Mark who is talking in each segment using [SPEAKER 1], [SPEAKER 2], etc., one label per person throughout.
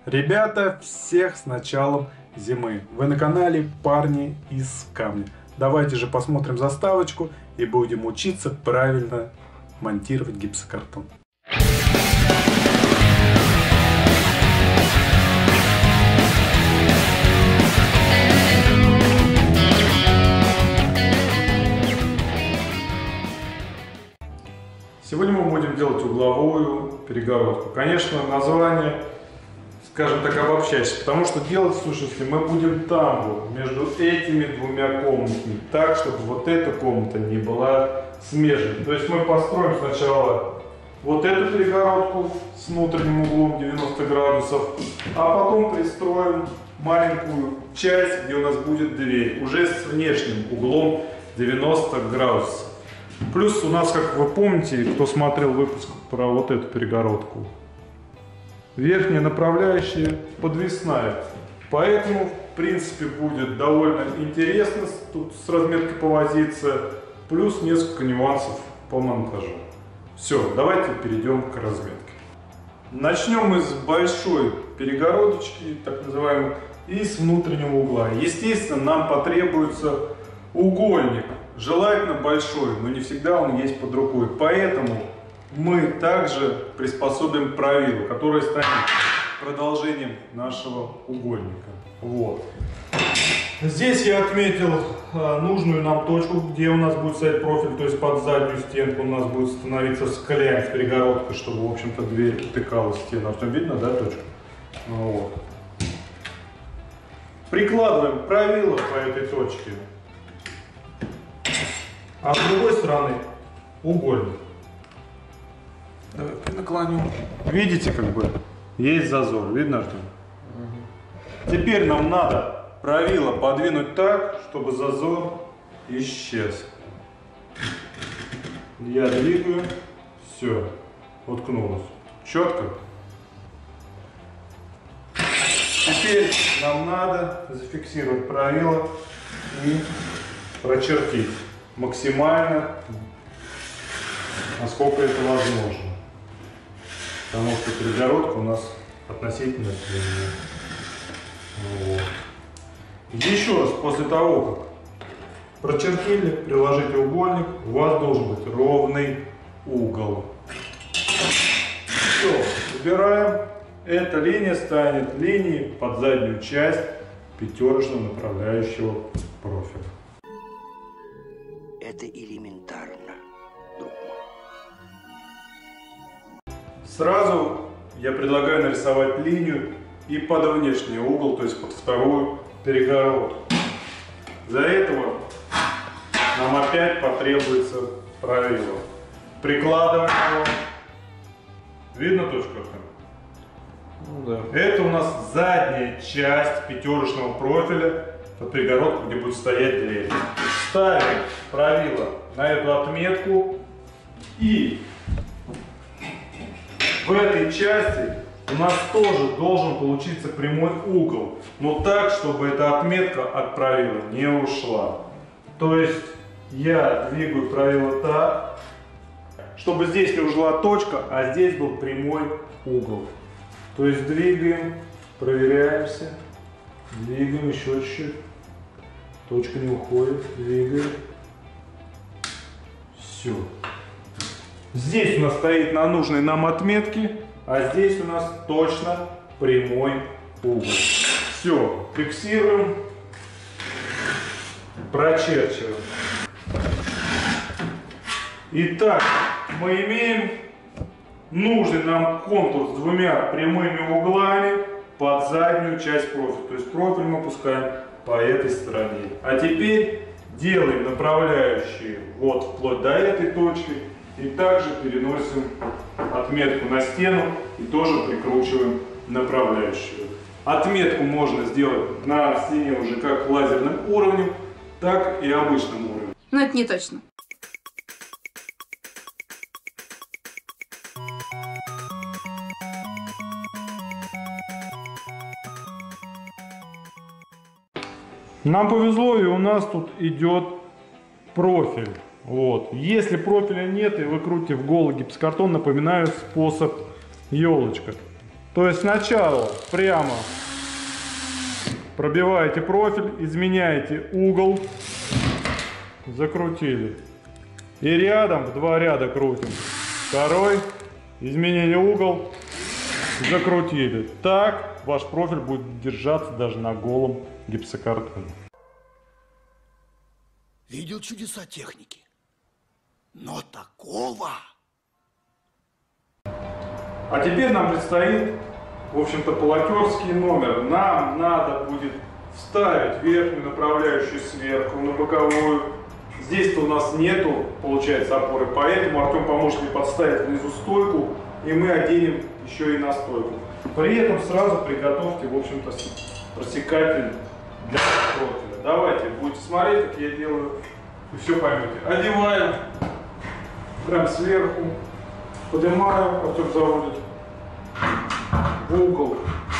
[SPEAKER 1] Ребята, всех с началом зимы. Вы на канале Парни из камня. Давайте же посмотрим заставочку и будем учиться правильно монтировать гипсокартон. Сегодня мы будем делать угловую перегородку. Конечно, название, скажем так, обобщающее, потому что делать, слушайте, мы будем там вот, между этими двумя комнатами, так, чтобы вот эта комната не была смежной. То есть мы построим сначала вот эту перегородку с внутренним углом 90 градусов, а потом пристроим маленькую часть, где у нас будет дверь, уже с внешним углом 90 градусов. Плюс у нас, как вы помните, кто смотрел выпуск про вот эту перегородку, верхняя направляющая подвесная. Поэтому, в принципе, будет довольно интересно тут с разметкой повозиться. Плюс несколько нюансов по монтажу. Все, давайте перейдем к разметке. Начнем мы с большой перегородочки, так называемой, и с внутреннего угла. Естественно, нам потребуется угольник. Желательно большой, но не всегда он есть под рукой. Поэтому мы также приспособим правило, которое станет продолжением нашего угольника. Вот. Здесь я отметил нужную нам точку, где у нас будет стоять профиль, то есть под заднюю стенку у нас будет становиться склян с перегородкой, чтобы, в общем-то, дверь утыкалась в стену. Все видно, да, точку? Вот. Прикладываем правило по этой точке. А с другой стороны угольник. Давай наклоню. Видите, как бы есть зазор. Видно, Артем? Теперь нам надо правило подвинуть так, чтобы зазор исчез. Я двигаю. Все. Уткнулось. Четко. Теперь нам надо зафиксировать правило и прочертить максимально, насколько это возможно, потому что перегородка у нас относительно длинная. Вот. Еще раз, после того, как прочертили, приложите угольник, у вас должен быть ровный угол. Все, убираем. Эта линия станет линией под заднюю часть пятерочного направляющего профиля.
[SPEAKER 2] Это элементарно, друг мой.
[SPEAKER 1] Сразу я предлагаю нарисовать линию и под внешний угол, то есть под вторую перегородку. Для этого нам опять потребуется правило. Прикладываем его. Видно точку? Ну, да. Это у нас задняя часть пятерочного профиля под перегородку, где будет стоять дверь. Ставим правило на эту отметку, и в этой части у нас тоже должен получиться прямой угол, но так, чтобы эта отметка от правила не ушла. То есть я двигаю правило так, чтобы здесь не ушла точка, а здесь был прямой угол. То есть двигаем, проверяемся, двигаем еще чуть-чуть. Точка не уходит, двигаем. Все. Здесь у нас стоит на нужной нам отметке, а здесь у нас точно прямой угол. Все, фиксируем, прочерчиваем. Итак, мы имеем нужный нам контур с двумя прямыми углами под заднюю часть профиля. То есть профиль мы опускаем по этой стороне. А теперь делаем направляющие вот вплоть до этой точки и также переносим отметку на стену и тоже прикручиваем направляющую. Отметку можно сделать на стене уже как лазерным уровнем, так и обычным уровнем.
[SPEAKER 3] Но это не точно.
[SPEAKER 1] Нам повезло, и у нас тут идет профиль. Вот. Если профиля нет и вы крутите в голый гипсокартон, напоминаю способ елочка. То есть сначала прямо пробиваете профиль, изменяете угол, закрутили. И рядом в 2 ряда крутим. Второй, изменение угол, закрутили. Так ваш профиль будет держаться даже на голом гипсокартоне.
[SPEAKER 2] Видел чудеса техники, но такого...
[SPEAKER 1] А теперь нам предстоит, в общем-то, полакерский номер. Нам надо будет вставить верхнюю направляющую сверху на боковую. Здесь-то у нас нету, получается, опоры, поэтому Артем поможет мне подставить внизу стойку, и мы оденем еще и на стойку. При этом сразу приготовьте, в общем-то, просекатель для профиля. Давайте, будете смотреть, как я делаю, и все поймете. Одеваем прям сверху, поднимаю, Артем заводит в угол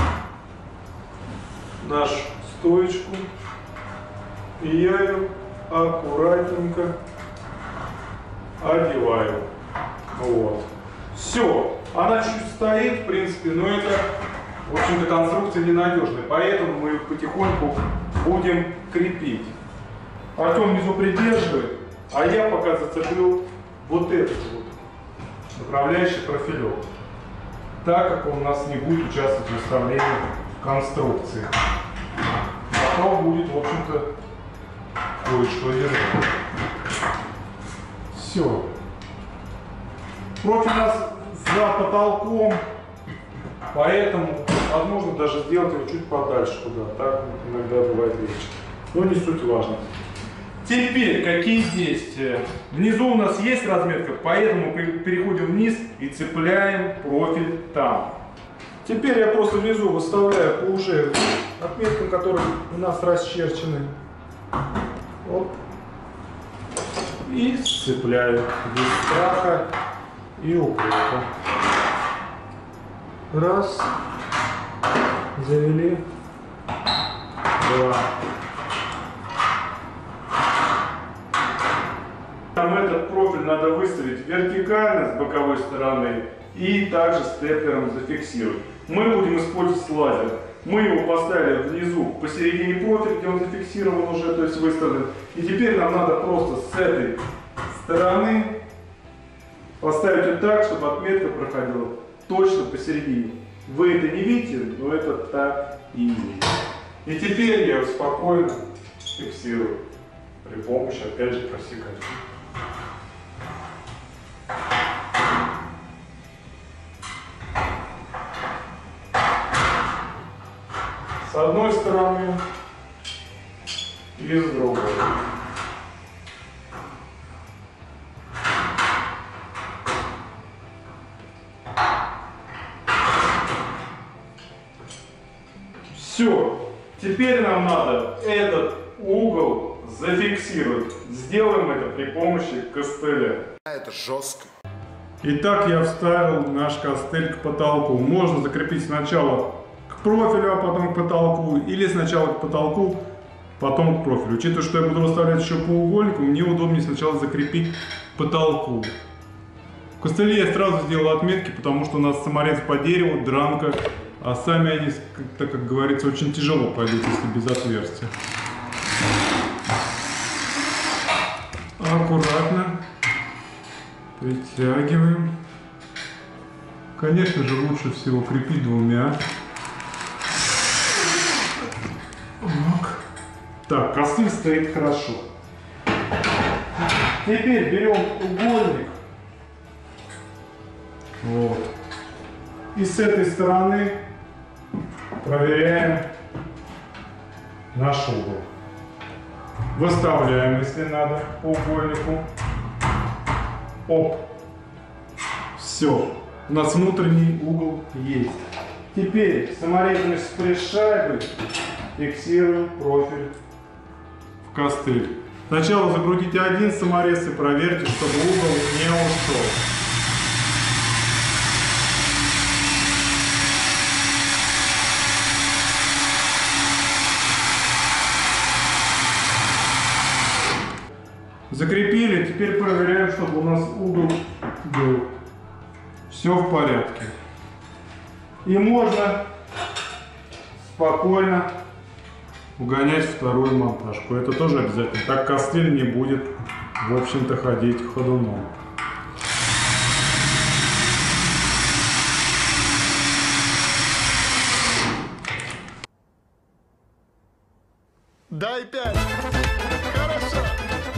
[SPEAKER 1] нашу стоечку, и я ее аккуратненько одеваю. Вот. Все. Она чуть стоит, в принципе, но это, в общем-то, конструкция ненадежная. Поэтому мы ее потихоньку будем крепить. Артем внизу придерживает, а я пока зацеплю вот этот вот направляющий профилек, так как он у нас не будет участвовать в выставлении конструкции. Зато будет, в общем-то, кое-что держать. Все. Профиль у нас за потолком, поэтому возможно даже сделать его чуть подальше туда. Так иногда бывает легче. Но не суть важно. Теперь какие действия? Внизу у нас есть разметка, поэтому мы переходим вниз и цепляем профиль там. Теперь я просто внизу выставляю по уже отметкам, которые у нас расчерчены. Вот. И сцепляю без страха и упрека. Раз. Завели. Два. Нам этот профиль надо выставить вертикально с боковой стороны и также степлером зафиксировать. Мы будем использовать лазер. Мы его поставили внизу посередине профиля, где он зафиксирован уже, то есть выставлен. И теперь нам надо просто с этой стороны поставить его так, чтобы отметка проходила точно посередине. Вы это не видите, но это так и есть. И теперь я его спокойно фиксирую при помощи, опять же, просекателя. С одной стороны и с другой. Все. Теперь нам надо этот угол зафиксировать. Сделаем это при помощи костыля.
[SPEAKER 3] Это жестко.
[SPEAKER 1] Итак, я вставил наш костыль к потолку. Можно закрепить сначала к профилю, а потом к потолку. Или сначала к потолку, потом к профилю. Учитывая, что я буду выставлять еще по угольнику, мне удобнее сначала закрепить к потолку. В костыле я сразу сделал отметки, потому что у нас саморез по дереву, дранка. А сами они, так как говорится, очень тяжело пойдут, если без отверстия. Аккуратно притягиваем. Конечно же, лучше всего крепить двумя. Так, костыль стоит хорошо. Теперь берем угольник. Вот. И с этой стороны проверяем наш угол. Выставляем, если надо, по угольнику. Оп. Все. У нас внутренний угол есть. Теперь саморезами с пресс-шайбой фиксируем профиль в костыль. Сначала закрутите один саморез и проверьте, чтобы угол не ушел. Закрепили, теперь проверяем, чтобы у нас угол был. Все в порядке. И можно спокойно угонять вторую монтажку. Это тоже обязательно. Так костыль не будет, в общем-то, ходить ходуном.
[SPEAKER 2] Дай 5. Хорошо.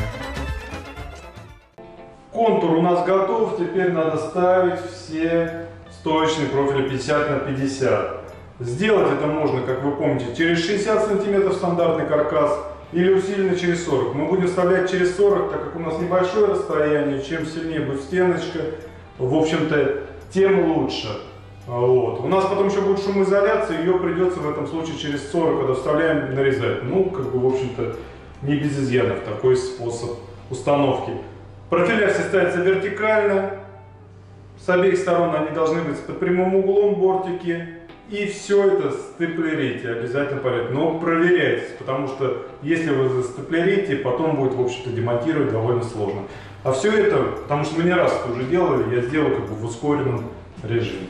[SPEAKER 1] Контур у нас готов. Теперь надо ставить все стоечные профили 50 на 50. Сделать это можно, как вы помните, через 60 сантиметров стандартный каркас или усиленно через 40. Мы будем вставлять через 40, так как у нас небольшое расстояние. Чем сильнее будет стеночка, в общем-то, тем лучше. Вот. У нас потом еще будет шумоизоляция, ее придется в этом случае через 40, когда вставляем, нарезать. Ну, как бы, в общем-то, не без изъянов такой способ установки. Профиля все ставятся вертикально, с обеих сторон они должны быть под прямым углом бортики. И все это степлерите, обязательно порядок. Но проверяйте, потому что если вы застеплерите, потом будет, в общем-то, демонтировать довольно сложно. А все это, потому что мы не раз это уже делали, я сделал как бы в ускоренном режиме.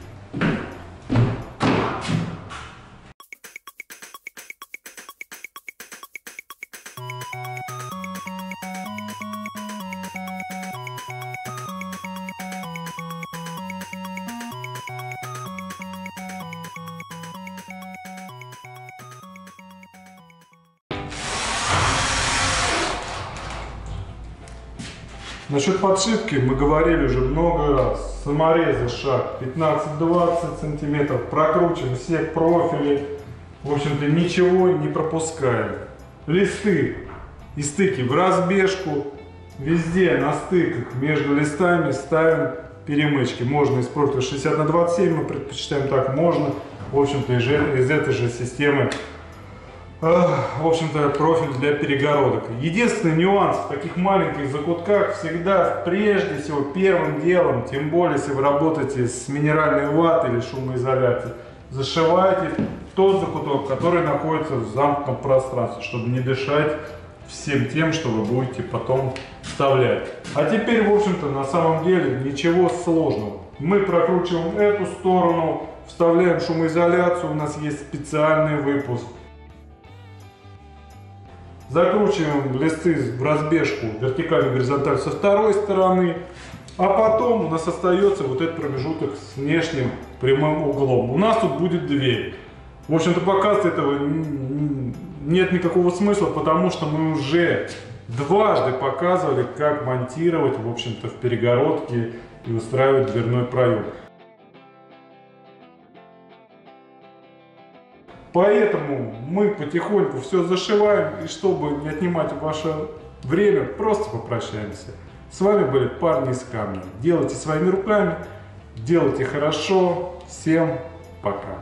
[SPEAKER 1] Насчет подшивки мы говорили уже много раз. Саморезы шаг 15-20 сантиметров. Прокручиваем все профили. В общем-то, ничего не пропускаем. Листы и стыки в разбежку. Везде на стыках между листами ставим перемычки. Можно из профиля 60 на 27, мы предпочитаем так, можно. В общем-то, из этой же системы, в общем-то, профиль для перегородок. Единственный нюанс в таких маленьких закутках всегда, прежде всего, первым делом, тем более, если вы работаете с минеральной ватой или шумоизоляцией, зашивайте тот закуток, который находится в замкнутом пространстве, чтобы не дышать всем тем, что вы будете потом вставлять. А теперь, в общем-то, на самом деле ничего сложного. Мы прокручиваем эту сторону, вставляем шумоизоляцию, у нас есть специальный выпуск. Закручиваем листы в разбежку вертикально-горизонтально со второй стороны. А потом у нас остается вот этот промежуток с внешним прямым углом. У нас тут будет дверь. В общем-то, показывать этого нет никакого смысла, потому что мы уже дважды показывали, как монтировать, в общем-то, в перегородке и устраивать дверной проем. Поэтому мы потихоньку все зашиваем, и чтобы не отнимать ваше время, просто попрощаемся. С вами были парни из камня. Делайте своими руками, делайте хорошо. Всем пока.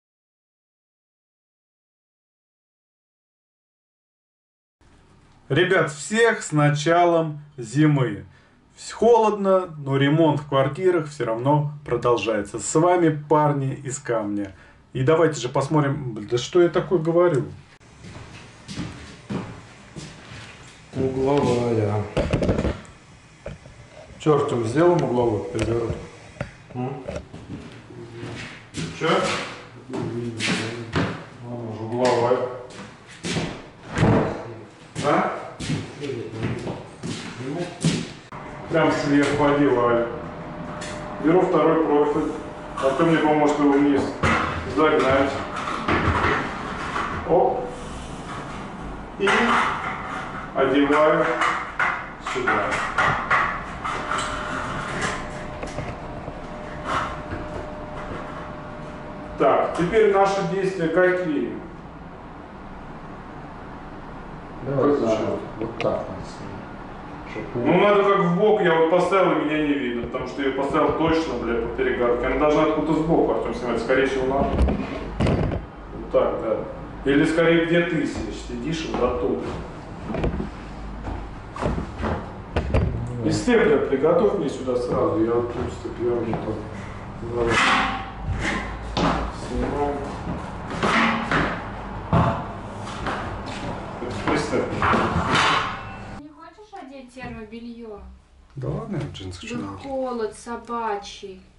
[SPEAKER 1] Ребят, всех с началом зимы. Холодно, но ремонт в квартирах все равно продолжается. С вами парни из камня. И давайте же посмотрим, да что я такое говорю. Угловая. Черт, сделаем угловую перегородку. Че? Она же угловая. А? Прям сверху одеваю. Беру второй профиль, а то мне поможет его вниз загнать. Оп. И одеваю сюда. Так, теперь наши действия какие?
[SPEAKER 3] Давай, вот так.
[SPEAKER 1] Ну надо как в бок, я вот поставил, и меня не видно, потому что я поставил точно, бля, по перегородке. Она должна откуда-то сбоку, Артем, снимать, скорее всего надо. Вот так, да. Или скорее где ты сидишь, вот оттуда. И степлер приготовь мне сюда сразу, я вот тут степлер не то. Снимаем. Представь.
[SPEAKER 4] Не хочешь одеть термобелье?
[SPEAKER 1] Да ладно, джинсы.
[SPEAKER 4] Да холод собачий.